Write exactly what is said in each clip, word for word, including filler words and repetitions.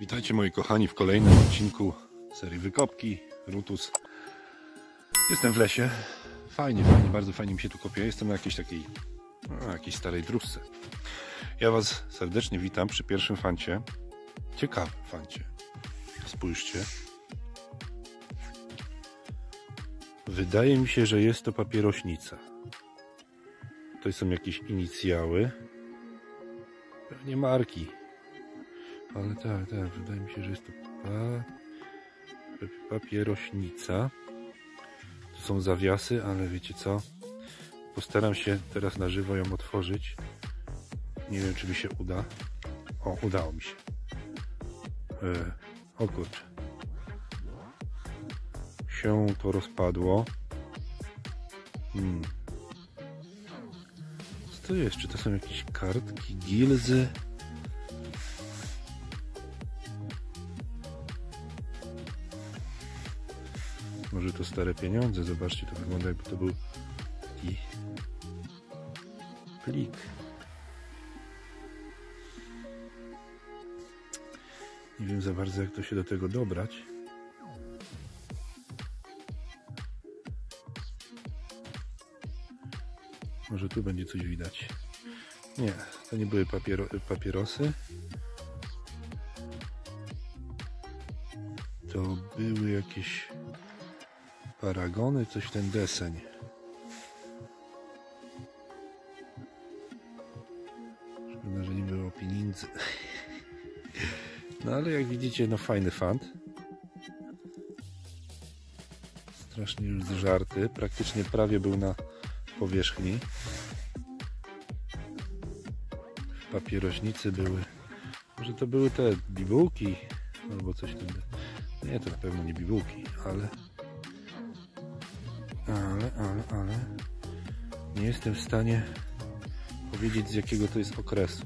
Witajcie moi kochani w kolejnym odcinku serii Wykopki Rutus. Jestem w lesie. Fajnie, fajnie, bardzo fajnie mi się tu kopie. Jestem na jakiejś takiej, no, jakiejś starej dróżce. Ja Was serdecznie witam przy pierwszym fancie. Ciekawym fancie. Spójrzcie. Wydaje mi się, że jest to papierośnica. Tutaj są jakieś inicjały. Pewnie marki. Ale tak, tak, wydaje mi się, że jest to pa... papierośnica. Tu są zawiasy, ale wiecie co? Postaram się teraz na żywo ją otworzyć. Nie wiem, czy mi się uda. O, udało mi się. E, o kurczę. Się to rozpadło. Hmm. Co to jest? Czy to są jakieś kartki, gilzy? Może to stare pieniądze? Zobaczcie, to wygląda jakby to był taki plik. Nie wiem za bardzo, jak to się do tego dobrać. Może tu będzie coś widać. Nie, to nie były papiero, papierosy. To były jakieś paragony, coś w ten deseń. Szkoda, że nie było pieniędzy. No ale jak widzicie, no fajny fant. Strasznie już zżarty. Praktycznie prawie był na powierzchni. W papierośnicy były, może to były te bibułki albo coś tam. Nie, to na pewno nie bibułki, ale ale, ale, ale nie jestem w stanie powiedzieć, z jakiego to jest okresu.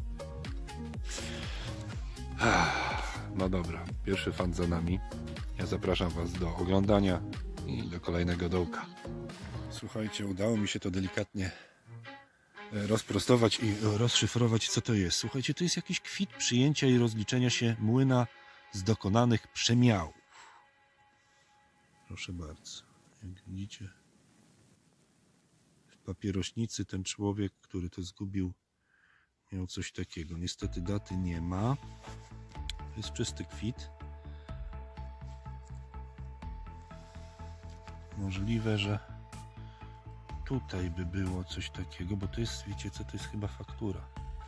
No dobra, pierwszy fan za nami. Ja zapraszam Was do oglądania i do kolejnego dołka. Słuchajcie, udało mi się to delikatnie rozprostować i rozszyfrować, co to jest. Słuchajcie, to jest jakiś kwit przyjęcia i rozliczenia się młyna z dokonanych przemiałów. Proszę bardzo. Jak widzicie, w papierośnicy ten człowiek, który to zgubił, miał coś takiego. Niestety daty nie ma. To jest czysty kwit. Możliwe, że tutaj by było coś takiego, bo to jest, wiecie co, to jest chyba faktura.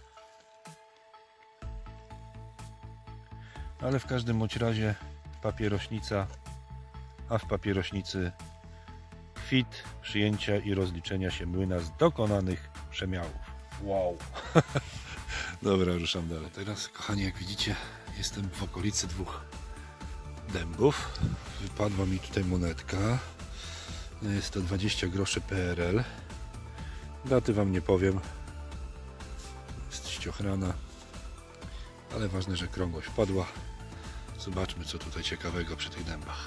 Ale w każdym bądź razie papierośnica, a w papierośnicy kwit przyjęcia i rozliczenia się młyna z dokonanych przemiałów. Wow! Dobra, ruszam dalej. Teraz, kochani, jak widzicie, jestem w okolicy dwóch dębów. Wypadła mi tutaj monetka. Jest to dwadzieścia groszy P R L. Daty Wam nie powiem. Jest ściochrana. Ale ważne, że krągłość wpadła. Zobaczmy, co tutaj ciekawego przy tych dębach.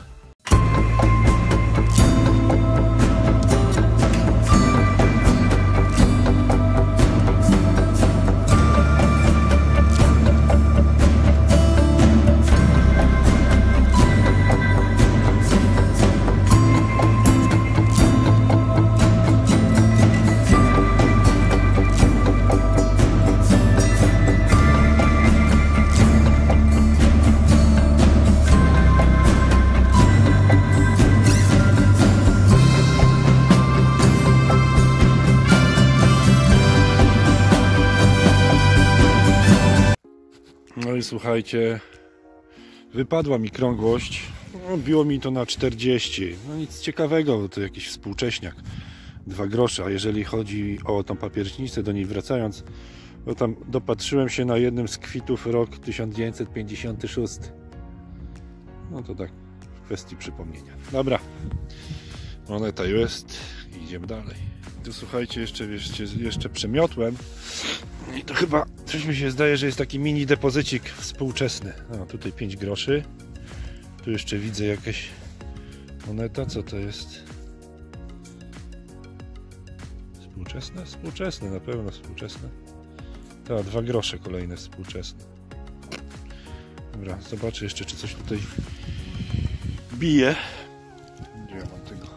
No i słuchajcie, wypadła mi krągłość, no, biło mi to na czterdzieści, no nic ciekawego, bo to jakiś współcześniak, dwa grosze, a jeżeli chodzi o tą papierośnicę, do niej wracając, bo tam dopatrzyłem się na jednym z kwitów rok tysiąc dziewięćset pięćdziesiąty szósty, no to tak w kwestii przypomnienia. Dobra, moneta jest i idziemy dalej. Tu słuchajcie, jeszcze, jeszcze, jeszcze przemiotłem. I to chyba coś mi się zdaje, że jest taki mini depozycik współczesny. No, tutaj pięć groszy. Tu jeszcze widzę jakaś moneta. Co to jest? Współczesne? Współczesne, na pewno współczesne. Tak, dwa grosze kolejne współczesne. Dobra, zobaczę jeszcze, czy coś tutaj bije. Gdzie ja mam tego?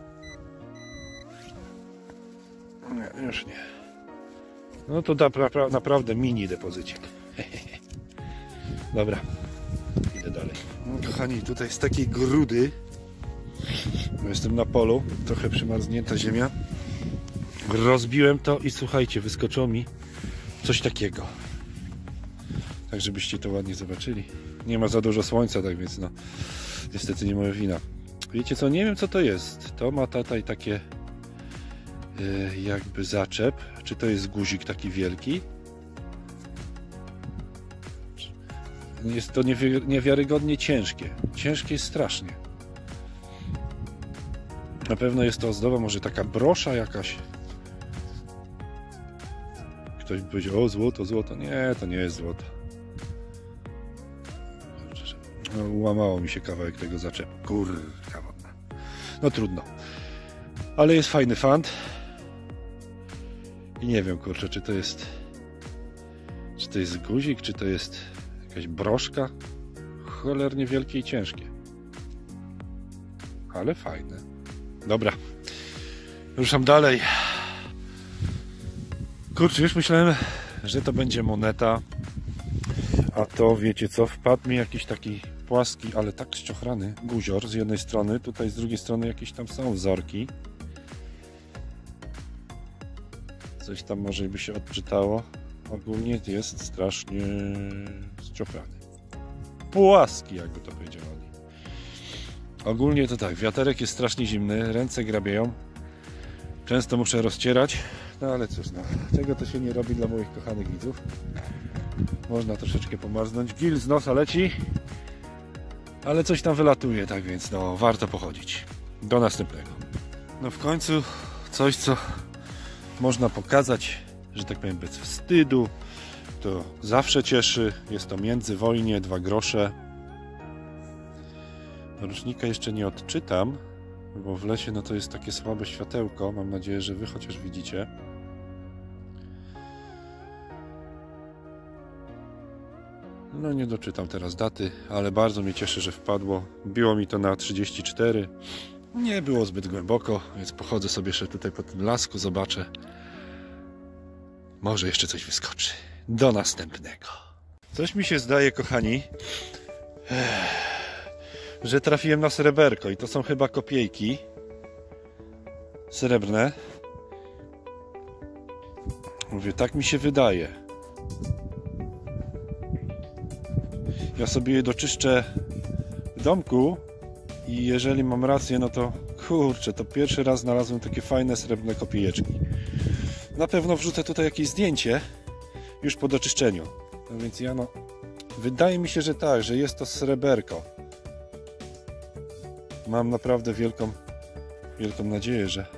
Nie, już nie. No to da, pra, naprawdę mini depozycik. Dobra, idę dalej. No, kochani, tutaj z takiej grudy, bo jestem na polu, trochę przymarznięta ziemia, rozbiłem to i słuchajcie, wyskoczyło mi coś takiego. Tak, żebyście to ładnie zobaczyli. Nie ma za dużo słońca, tak więc no, niestety nie moja wina. Wiecie co, nie wiem co to jest. To ma tutaj takie yy, jakby zaczep. Czy to jest guzik taki wielki? Jest to niewi niewiarygodnie ciężkie. Ciężkie jest strasznie. Na pewno jest to ozdoba, może taka brosza jakaś. Ktoś by powiedział, o złoto, złoto. Nie, to nie jest złoto. No, łamało mi się kawałek tego zaczepu. Kurka wodna. No trudno. Ale jest fajny fant. I nie wiem, kurczę, czy to jest czy to jest guzik, czy to jest jakaś broszka. Cholernie wielkie i ciężkie. Ale fajne. Dobra. Ruszam dalej. Kurczę, już myślałem, że to będzie moneta. A to, wiecie co, wpadł mi jakiś taki płaski, ale tak ściochrany guzior z jednej strony, tutaj z drugiej strony jakieś tam są wzorki. Coś tam może by się odczytało. Ogólnie jest strasznie ściochrany. Płaski, jakby to powiedzieli. Ogólnie to tak, wiaterek jest strasznie zimny, ręce grabieją. Często muszę rozcierać, no ale cóż, no, tego to się nie robi dla moich kochanych widzów. Można troszeczkę pomarznąć. Gil z nosa leci, ale coś tam wylatuje, tak więc no, warto pochodzić. Do następnego. No w końcu coś, co można pokazać, że tak powiem, bez wstydu. To zawsze cieszy. Jest to międzywojnie, dwa grosze. Rocznika jeszcze nie odczytam, bo w lesie no to jest takie słabe światełko. Mam nadzieję, że wy chociaż widzicie. No nie doczytam teraz daty, ale bardzo mnie cieszy, że wpadło. Biło mi to na trzydzieści cztery. Nie było zbyt głęboko, więc pochodzę sobie jeszcze tutaj po tym lasku, zobaczę. Może jeszcze coś wyskoczy. Do następnego. Coś mi się zdaje, kochani, że trafiłem na sreberko i to są chyba kopiejki srebrne. Mówię, tak mi się wydaje. Ja sobie je doczyszczę w domku i jeżeli mam rację, no to kurczę, to pierwszy raz znalazłem takie fajne srebrne kopiejeczki. Na pewno wrzucę tutaj jakieś zdjęcie już po doczyszczeniu. No więc ja no, wydaje mi się, że tak, że jest to sreberko. Mam naprawdę wielką, wielką nadzieję, że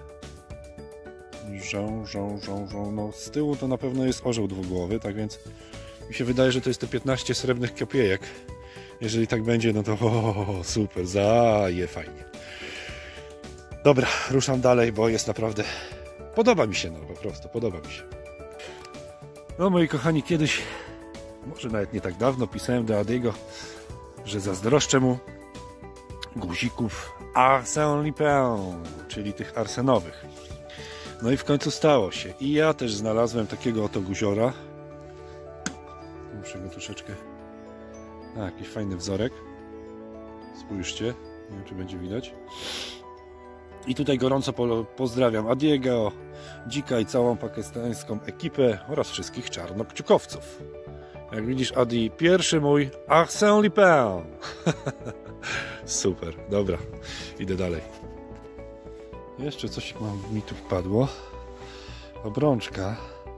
żą, żą, żą, żą. No z tyłu to na pewno jest orzeł dwugłowy, tak więc mi się wydaje, że to jest te piętnaście srebrnych kopiejek. Jeżeli tak będzie, no to o, super, zaje fajnie. Dobra, ruszam dalej, bo jest naprawdę... Podoba mi się, no po prostu, podoba mi się. No moi kochani, kiedyś, może nawet nie tak dawno, pisałem do Adiego, że zazdroszczę mu guzików Arsène Lupin, czyli tych arsenowych. No i w końcu stało się. I ja też znalazłem takiego oto guziora. Muszę go troszeczkę... A, jakiś fajny wzorek. Spójrzcie, nie wiem czy będzie widać. I tutaj gorąco po pozdrawiam Adiego, Dzika i całą pakistańską ekipę oraz wszystkich czarnokciukowców. Jak widzisz, Adi, pierwszy mój Arsène Lupin. Super, dobra, idę dalej. Jeszcze coś mi tu wpadło. Obrączka.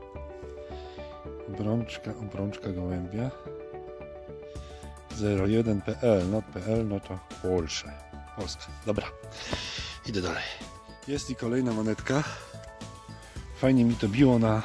Obrączka, obrączka gołębia. zero jeden P L, not P L, no to Polsce. Polska, dobra. Idę dalej. Jest i kolejna monetka. Fajnie mi to biło na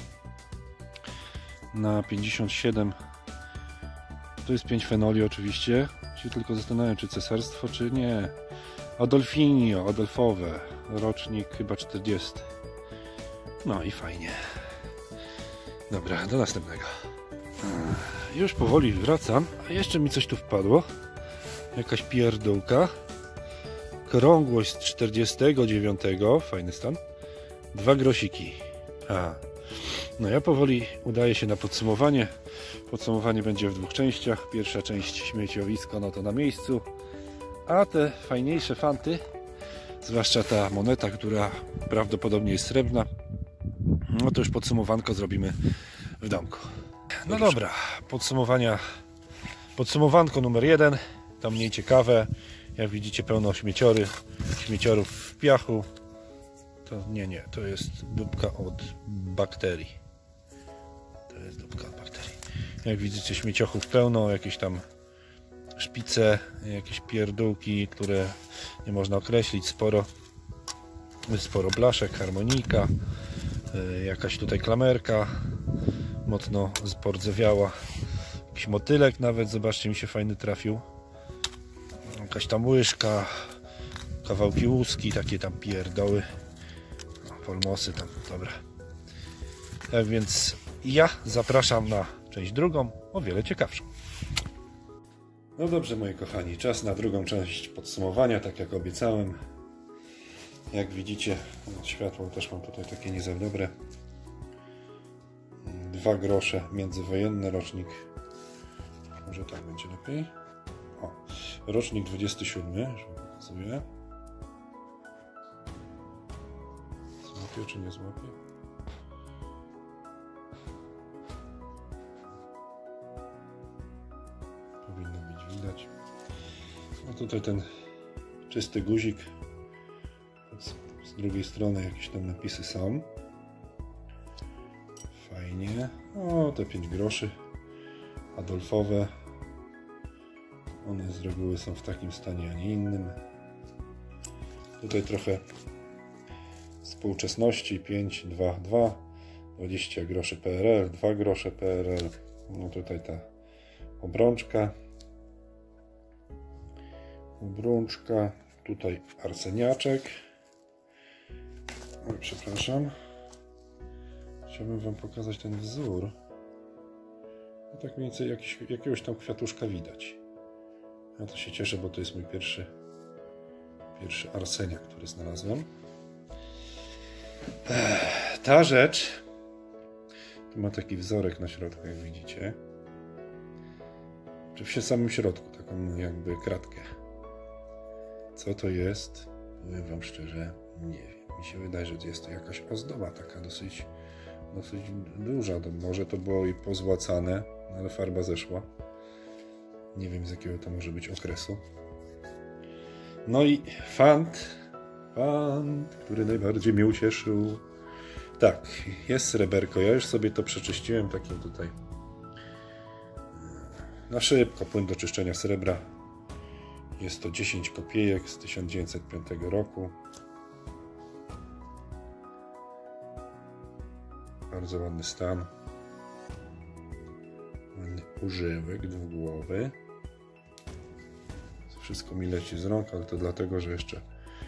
na pięćdziesiąt siedem. To jest pięć fenoli oczywiście. Się tylko zastanawiam, czy cesarstwo, czy nie. Adolfinio, Adolfowe. Rocznik chyba czterdziesty. No i fajnie. Dobra, do następnego. Już powoli wracam, a jeszcze mi coś tu wpadło. Jakaś pierdółka. Krągłość z czterdziestego dziewiątego, fajny stan. Dwa grosiki. A. No ja powoli udaję się na podsumowanie. Podsumowanie będzie w dwóch częściach. Pierwsza część śmieciowisko, no to na miejscu. A te fajniejsze fanty, zwłaszcza ta moneta, która prawdopodobnie jest srebrna, no to już podsumowanko zrobimy w domku. No dobra, podsumowania. Podsumowanko numer jeden. To mniej ciekawe. Jak widzicie, pełno śmieciory, śmieciorów w piachu. To nie, nie, to jest dupka od bakterii. To jest dupka od bakterii. Jak widzicie, śmieciochów pełno, jakieś tam szpice, jakieś pierdółki, które nie można określić, sporo sporo blaszek, harmonika, jakaś tutaj klamerka mocno spordzewiała, jakiś motylek nawet, zobaczcie, mi się fajny trafił, jakaś tam łyżka, kawałki łuski, takie tam pierdoły, polmosy tam, dobra. Tak więc ja zapraszam na część drugą, o wiele ciekawszą. No dobrze, moi kochani, czas na drugą część podsumowania, tak jak obiecałem. Jak widzicie, światło też mam tutaj takie nie za dobre. Dwa grosze, międzywojenny rocznik. Może tak będzie lepiej. O, rocznik dwudziesty siódmy, już wam pokazuję. Złapie czy nie złapie? Powinno być widać. No tutaj ten czysty guzik. Z drugiej strony jakieś tam napisy są. Fajnie. O, te pięć groszy Adolfowe. One z reguły są w takim stanie, a nie innym. Tutaj trochę współczesności. pięć, dwa, dwa. dwadzieścia groszy P R L, dwa grosze P R L. No tutaj ta obrączka. Obrączka. Tutaj arseniaczek. Oj, przepraszam. Chciałbym wam pokazać ten wzór. No tak mniej więcej jakiś, jakiegoś tam kwiatuszka widać. Ja to się cieszę, bo to jest mój pierwszy pierwszy arseniak, który znalazłem. Ech, ta rzecz tu ma taki wzorek na środku, jak widzicie. Czy w samym środku, taką jakby kratkę. Co to jest? Powiem wam szczerze, nie wiem. Mi się wydaje, że jest to jakaś ozdoba taka dosyć, dosyć duża. Może to było i pozłacane, ale farba zeszła. Nie wiem, z jakiego to może być okresu. No i fant, fant, który najbardziej mnie ucieszył. Tak, jest sreberko. Ja już sobie to przeczyściłem takim tutaj na szybko, płyn do czyszczenia srebra. Jest to dziesięć kopiejek z tysiąc dziewięćset piątego roku. Bardzo ładny stan. Ładny używek dwugłowy. Wszystko mi leci z rąk, ale to dlatego, że jeszcze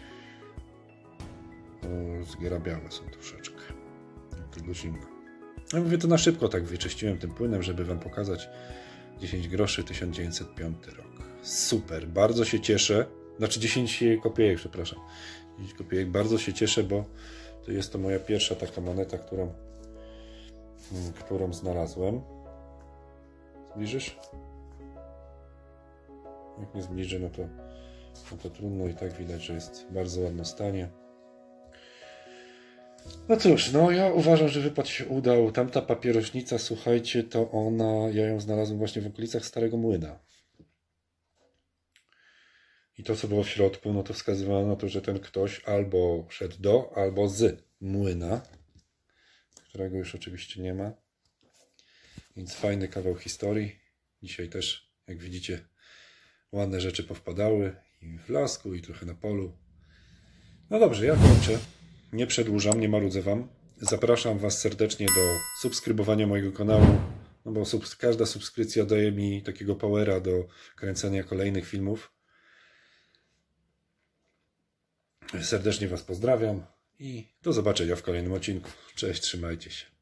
o, zgrabiałe są troszeczkę. Tego zimno. Ja mówię to na szybko, tak wyczyściłem tym płynem, żeby wam pokazać. dziesięć groszy, tysiąc dziewięćset piąty rok. Super, bardzo się cieszę. Znaczy dziesięć kopiejek, przepraszam. dziesięć kopiejek, bardzo się cieszę, bo to jest to moja pierwsza taka moneta, którą, którą znalazłem. Zbliżysz? Jak nie zbliżę, no to, no to trudno, i tak widać, że jest w bardzo ładnym stanie. No cóż, no ja uważam, że wypad się udał. Tamta papierośnica, słuchajcie, to ona, ja ją znalazłem właśnie w okolicach Starego Młyna. I to, co było w środku, no to wskazywało na to, że ten ktoś albo szedł do, albo z młyna, którego już oczywiście nie ma. Więc fajny kawał historii. Dzisiaj też, jak widzicie, ładne rzeczy powpadały i w lasku, i trochę na polu. No dobrze, ja kończę. Nie przedłużam, nie marudzę wam. Zapraszam was serdecznie do subskrybowania mojego kanału, no bo subs każda subskrypcja daje mi takiego powera do kręcenia kolejnych filmów. Serdecznie was pozdrawiam i do zobaczenia w kolejnym odcinku. Cześć, trzymajcie się.